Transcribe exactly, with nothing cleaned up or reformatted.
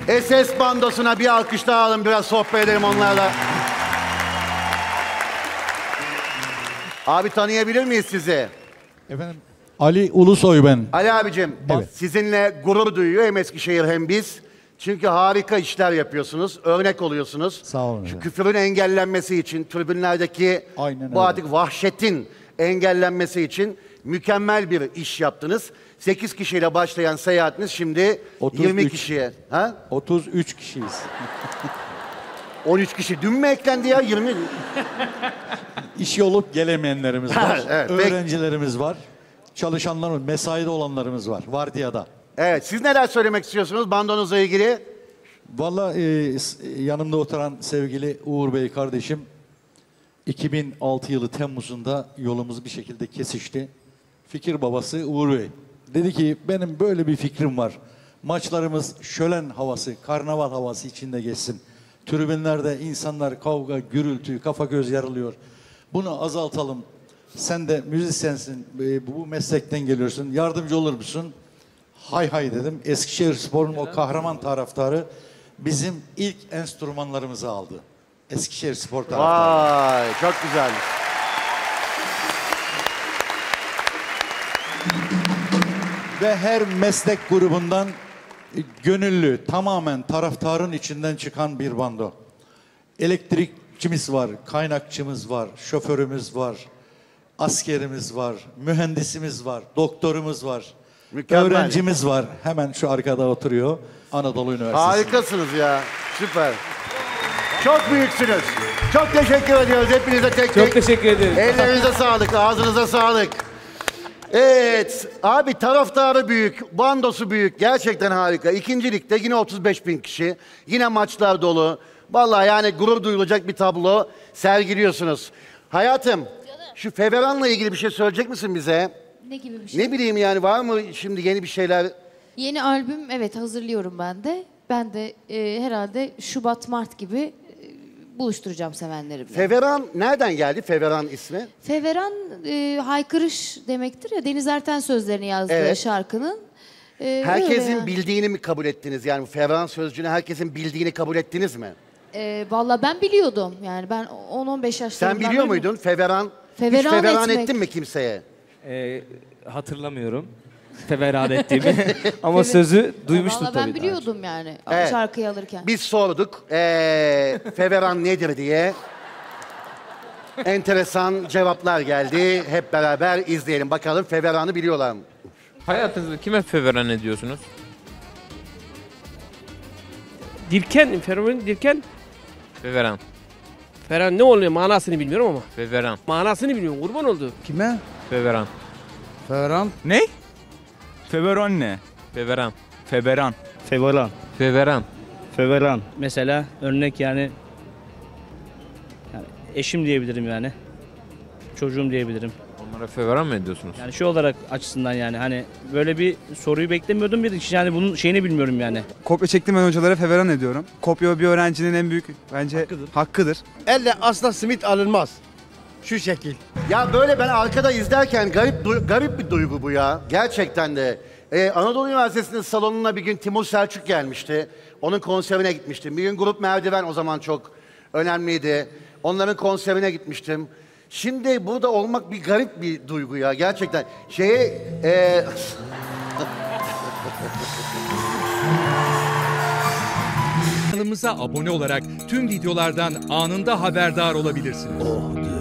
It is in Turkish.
S S bandosuna bir alkış daha alın, biraz sohbet edelim onlarla. Abi tanıyabilir miyiz sizi? Efendim, Ali Ulusoy ben. Ali abicim, Evet. sizinle gurur duyuyor hem Eskişehir hem biz. Çünkü harika işler yapıyorsunuz, örnek oluyorsunuz. Sağ olun Şu efendim. küfürün engellenmesi için, tribünlerdeki Aynen bu öyle. artık vahşetin engellenmesi için mükemmel bir iş yaptınız. sekiz kişiyle başlayan seyahatiniz şimdi otuz yirmi üç. kişiye. Ha? otuz üç kişiyiz. on üç kişi. Dün mü eklendi ya? yirmi. İşi olup gelemeyenlerimiz var. Evet, peki. Öğrencilerimiz var. Çalışanlarımız, mesaide olanlarımız var. Vardiyada. Evet, siz neler söylemek istiyorsunuz bandonuzla ilgili? Vallahi e, s- yanımda oturan sevgili Uğur Bey kardeşim iki bin altı yılı Temmuz'unda yolumuz bir şekilde kesişti. Fikir babası Uğur Bey. Dedi ki benim böyle bir fikrim var. Maçlarımız şölen havası, karnaval havası içinde geçsin. Tribünlerde insanlar kavga, gürültü, kafa göz yarılıyor. Bunu azaltalım. Sen de müzisyensin, e, bu meslekten geliyorsun. Yardımcı olur musun? Hay hay dedim. Eskişehirspor'un o kahraman taraftarı bizim ilk enstrümanlarımızı aldı. Eskişehirspor taraftarı. Vay, çok güzel. Ve her meslek grubundan e, gönüllü, tamamen taraftarın içinden çıkan bir bando. Elektrikçimiz var, kaynakçımız var, şoförümüz var, askerimiz var, mühendisimiz var, doktorumuz var, Mükemmel. öğrencimiz var. Hemen şu arkada oturuyor. Anadolu Üniversitesi. Harikasınız ya. Süper. Çok büyüksünüz. Çok teşekkür ediyoruz hepinize tek tek. Çok teşekkür ederim. Ellerinize sağlık, ağzınıza sağlık. Evet, abi taraftarı büyük, bandosu büyük. Gerçekten harika. İkinci ligde yine otuz beş bin kişi. Yine maçlar dolu. Vallahi yani gurur duyulacak bir tablo sergiliyorsunuz. Hayatım, şu Feveran'la ilgili bir şey söyleyecek misin bize? Ne gibi bir şey? Ne bileyim yani, var mı şimdi yeni bir şeyler? Yeni albüm evet hazırlıyorum ben de. Ben de e, herhalde Şubat Mart gibi e, buluşturacağım sevenlerimle. Feveran nereden geldi, Feveran ismi? Feveran e, haykırış demektir ya, Deniz Erten sözlerini yazdığı Evet. şarkının. E, Herkesin öyle yani. bildiğini mi kabul ettiniz? Yani bu Feveran sözcüğünü herkesin bildiğini kabul ettiniz mi? E, Valla ben biliyordum yani, ben on on beş yaşlarımdan Sen biliyor beri- muydun Feveran? Feveran Hiç Feveran etmek. ettin mi kimseye? Ee, hatırlamıyorum feveran ettiğimi ama sözü duymuştum Valla tabii. ben daha önce. biliyordum yani Evet. şarkıyı alırken. Biz sorduk ee, Feveran nedir diye. Enteresan cevaplar geldi. Hep beraber izleyelim bakalım Feveran'ı biliyorlar mı? Hayatınızda kime feveran ediyorsunuz? Dirken, fenomen Dirken. Feveran. Ferhan ne oluyor manasını bilmiyorum ama. Feveran. Manasını bilmiyorum, kurban oldu. Kime? Feveran. Feveran. Ne? Feveran ne? Feveran. Feveran. Feveran. Feveran. Feveran. Mesela örnek yani, yani eşim diyebilirim yani. Çocuğum diyebilirim. Onlara feveran mı ediyorsunuz? Yani şu olarak açısından yani hani böyle bir soruyu beklemiyordum, bir de yani bunun şeyini bilmiyorum yani. Kopya çektim ben hocalara feveran ediyorum. Kopya bir öğrencinin en büyük bence hakkıdır. hakkıdır. Elle asla simit alınmaz. Şu şekil. Ya böyle ben arkada izlerken garip du- garip bir duygu bu ya. Gerçekten de. Ee, Anadolu Üniversitesi'nin salonuna bir gün Timur Selçuk gelmişti. Onun konserine gitmiştim. Bir gün Grup Merdiven o zaman çok önemliydi. Onların konserine gitmiştim. Şimdi burada olmak bir garip bir duygu ya gerçekten. Şeye... E... Kanalımıza abone olarak tüm videolardan anında haberdar olabilirsiniz.